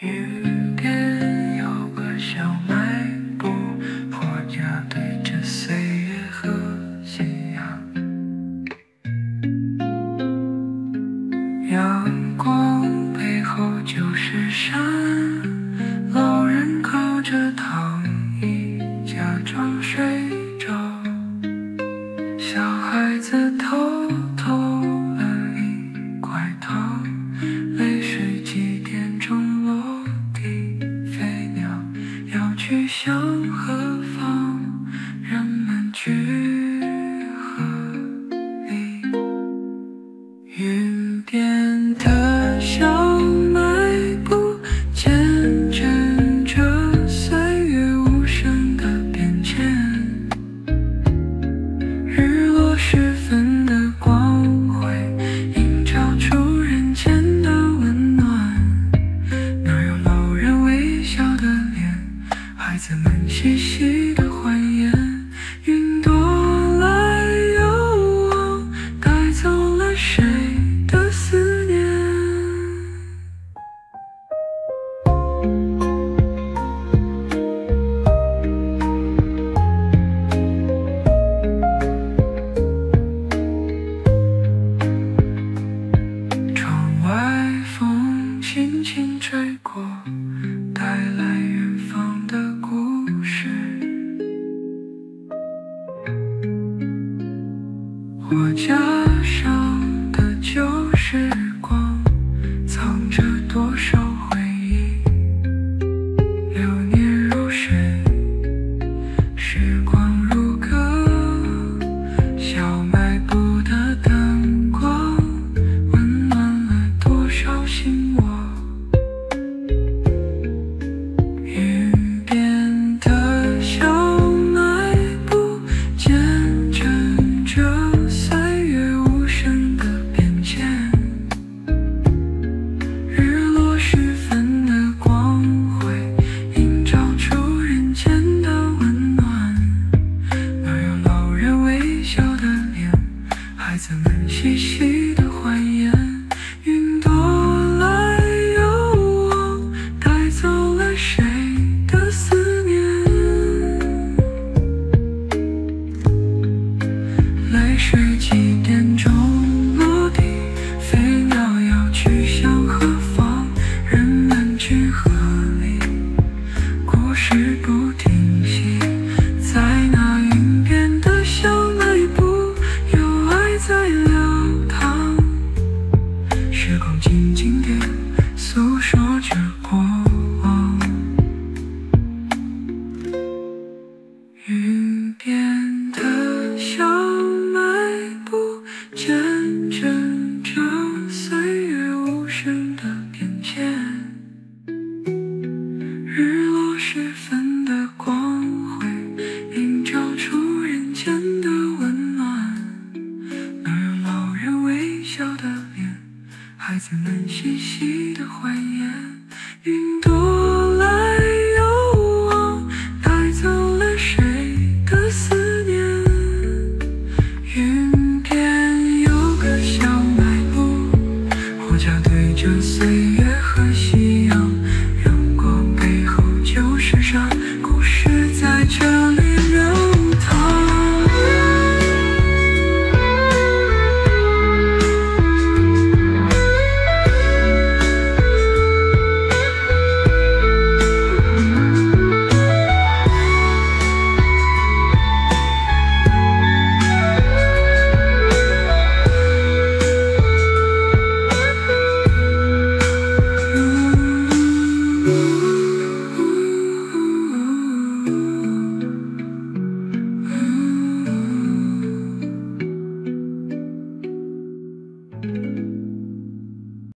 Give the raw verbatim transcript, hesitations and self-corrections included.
雨边有个小卖部，货架对着岁月和夕阳。阳光背后就是山，老人靠着躺椅假装睡着，小孩子偷偷了一块糖，泪水几点钟落地，飞鸟要去向何方，人们去何里？云边的小卖部见证着岁月无声的变迁，日落时分的光辉映照出人间的温暖，那儿有老人微笑的脸，孩子们嬉戏的欢颜，云朵来又往，带走了谁的思念。窗外风轻轻吹过，带来远方的故事。货架上的旧时光，藏着多少回忆，流年如水，时光如歌，小卖部的灯光温暖了多少心窝。云边的小卖部见证着岁月无声的变迁，日落时分的光辉映照出人间的温暖，那儿有老人微笑的脸，孩子们嬉戏的欢颜，云朵来又往，带走了谁的思念。泪水几点钟落地，飞鸟要去向何方，人们去何里，故事不停息，在那云边的小卖部，有爱在流淌，时光静静地诉说着过往。云边的小卖部见证着岁月无声的变迁，日落时分的光辉映照出人间的温暖，那儿有老人微笑的脸，孩子们嬉戏的欢颜，云朵来又往，带走了谁的思念。云边有个小卖部，货架对着岁月和夕